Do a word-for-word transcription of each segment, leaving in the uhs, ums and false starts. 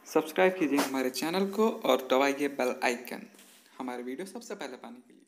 Subscribe कीजिए हमारे channel को और दबाइए बेल आइकन हमारे वीडियो सबसे पहले पाने के लिए।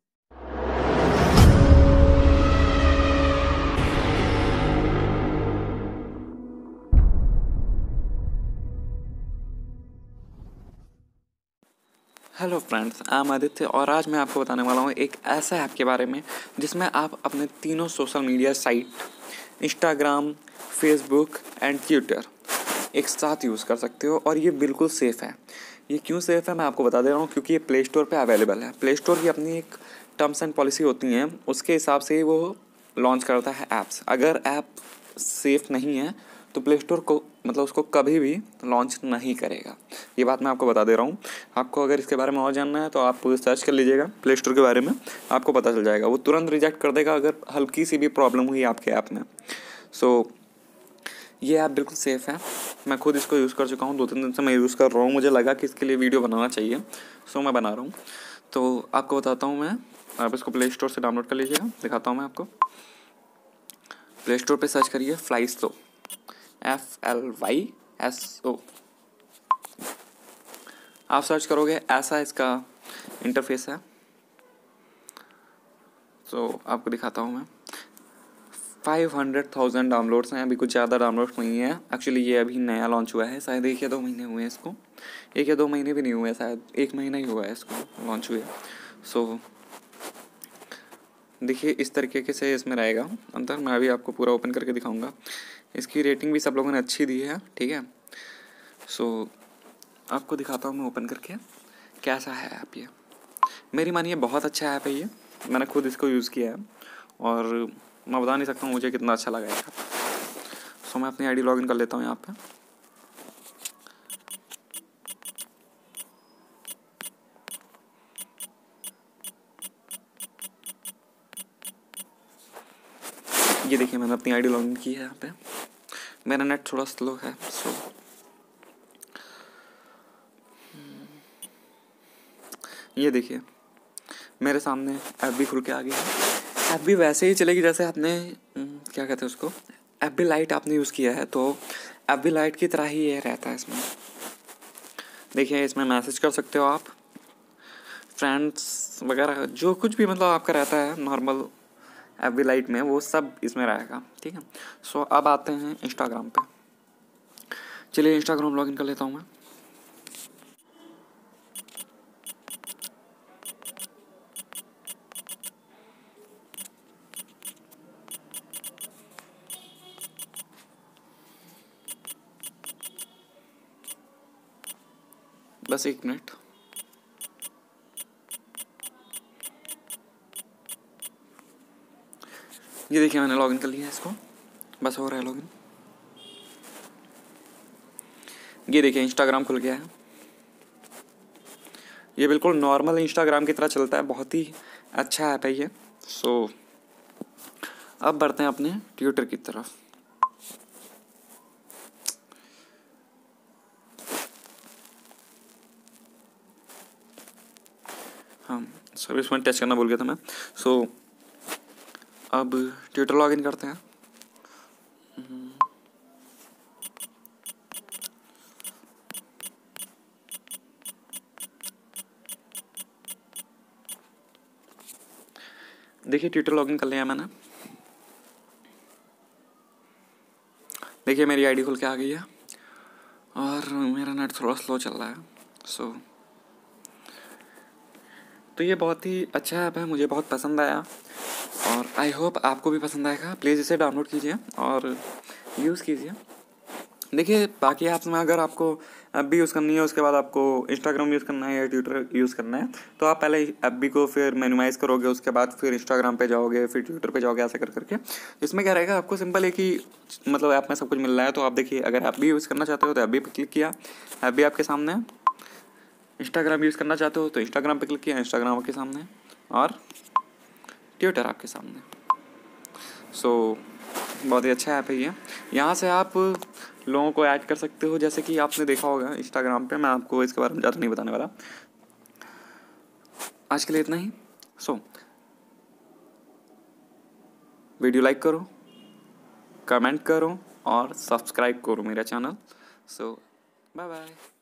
Hello friends, I am Aditya और आज मैं आपको बताने वाला हूँ एक ऐसा ऐप के बारे में जिसमें आप अपने तीनों social media site Instagram, Facebook and Twitter एक साथ यूज़ कर सकते हो और ये बिल्कुल सेफ़ है। ये क्यों सेफ़ है मैं आपको बता दे रहा हूँ, क्योंकि ये प्ले स्टोर पे अवेलेबल है। प्ले स्टोर की अपनी एक टर्म्स एंड पॉलिसी होती हैं, उसके हिसाब से ही वो लॉन्च करता है ऐप्स। अगर ऐप सेफ़ नहीं है तो प्ले स्टोर को मतलब उसको कभी भी लॉन्च नहीं करेगा। ये बात मैं आपको बता दे रहा हूँ। आपको अगर इसके बारे में और जानना है तो आप सर्च कर लीजिएगा प्ले स्टोर के बारे में, आपको पता चल जाएगा। वो तुरंत रिजेक्ट कर देगा अगर हल्की सी भी प्रॉब्लम हुई आपके ऐप में। सो so, ये ऐप बिल्कुल सेफ़ है। मैं खुद इसको यूज़ कर चुका हूँ, दो तीन दिन से मैं यूज़ कर रहा हूँ। मुझे लगा कि इसके लिए वीडियो बनाना चाहिए, सो मैं बना रहा हूँ। तो आपको बताता हूँ मैं, आप इसको प्ले स्टोर से डाउनलोड कर लीजिएगा। दिखाता हूँ मैं आपको। प्ले स्टोर पे सर्च करिए Flysto, F L Y S O. आप सर्च करोगे, ऐसा इसका इंटरफेस है। तो आपको दिखाता हूँ मैं। फाइव हंड्रेड थाउजेंड डाउनलोड्स हैं, अभी कुछ ज़्यादा डाउनलोड्स नहीं है। एक्चुअली ये अभी नया लॉन्च हुआ है, शायद एक या दो महीने हुए हैं इसको। एक या दो महीने भी नहीं हुए, शायद एक महीना ही हुआ है इसको लॉन्च हुए। सो so, देखिए इस तरीके से इसमें रहेगा अंदर। मैं अभी आपको पूरा ओपन करके दिखाऊंगा। इसकी रेटिंग भी सब लोगों ने अच्छी दी है, ठीक है। सो so, आपको दिखाता हूँ मैं ओपन करके कैसा है ऐप। ये मेरी मानिए बहुत अच्छा ऐप है ये। मैंने खुद इसको यूज़ किया है और मैं बता नहीं सकता हूँ मुझे कितना अच्छा लगा है। सो मैं अपनी आईडी लॉगिन कर लेता हूँ यहाँ पे। ये देखिए मैंने अपनी आईडी लॉगिन की है यहाँ पे। मेरा नेट थोड़ा स्लो है, सो ये देखिए मेरे सामने ऐप भी खुल के आ गई है। ऐप भी वैसे ही चलेगी जैसे आपने क्या कहते हैं उसको, ऐप भी लाइट आपने यूज़ किया है, तो ऐप भी लाइट की तरह ही ये रहता है इसमें। देखिए इसमें मैसेज कर सकते हो आप, फ्रेंड्स वगैरह जो कुछ भी मतलब आपका रहता है नॉर्मल ऐप भी लाइट में, वो सब इसमें रहेगा, ठीक है। सो अब आते हैं इंस्टाग्राम पे। चलिए इंस्टाग्राम लॉगिन कर लेता हूँ मैं। बस एक मिनट। ये देखिए मैंने लॉगिन कर लिया है इसको, बस हो रहा है लॉगिन। ये देखिए इंस्टाग्राम खुल गया है। ये बिल्कुल नॉर्मल इंस्टाग्राम की तरह चलता है, बहुत ही अच्छा ऐप है ये। सो so, अब बढ़ते हैं अपने ट्विटर की तरफ। हाँ सॉरी, इसमें टच करना भूल गया था मैं। सो so, अब ट्विटर लॉगिन करते हैं। देखिए ट्विटर लॉगिन कर लिया मैंने। देखिए मेरी आईडी खुल के आ गई है और मेरा नेट थोड़ा स्लो चल रहा है। सो so, तो ये बहुत ही अच्छा ऐप है, मुझे बहुत पसंद आया और आई होप आपको भी पसंद आएगा। प्लीज़ इसे डाउनलोड कीजिए और यूज़ कीजिए। देखिए बाकी ऐप्स में अगर आपको ऐप भी यूज़ करनी है, उसके बाद आपको इंस्टाग्राम यूज़ करना है या ट्विटर यूज़ करना है, तो आप पहले ऐप भी को फिर मिनिमाइज़ करोगे, उसके बाद फिर इंस्टाग्राम पे जाओगे, फिर ट्विटर पे जाओगे, ऐसा कर करके। इसमें क्या रहेगा, आपको सिंपल है कि मतलब ऐप में सब कुछ मिल रहा है। तो आप देखिए अगर ऐप भी यूज़ करना चाहते हो तो ऐप भी पे क्लिक किया, ऐप भी आपके सामने है। इंस्टाग्राम यूज़ करना चाहते हो तो इंस्टाग्राम पे क्लिक किया, इंस्टाग्राम आपके सामने, और ट्विटर आपके सामने। सो so, बहुत ही अच्छा ऐप है ये। यहाँ से आप लोगों को ऐड कर सकते हो, जैसे कि आपने देखा होगा इंस्टाग्राम पे। मैं आपको इसके बारे में ज़्यादा नहीं बताने वाला, आज के लिए इतना ही। सो so, वीडियो लाइक करो, कमेंट करो और सब्सक्राइब करो मेरा channel. So so, bye bye.